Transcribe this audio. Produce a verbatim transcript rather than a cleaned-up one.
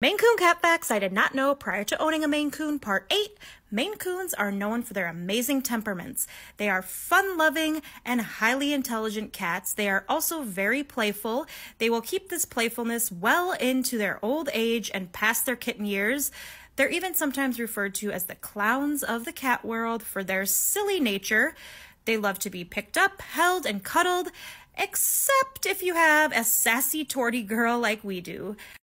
Maine Coon cat facts I did not know prior to owning a Maine Coon, part eight. Maine Coons are known for their amazing temperaments. They are fun-loving and highly intelligent cats. They are also very playful. They will keep this playfulness well into their old age and past their kitten years. They're even sometimes referred to as the clowns of the cat world for their silly nature. They love to be picked up, held, and cuddled, except if you have a sassy tortie girl like we do.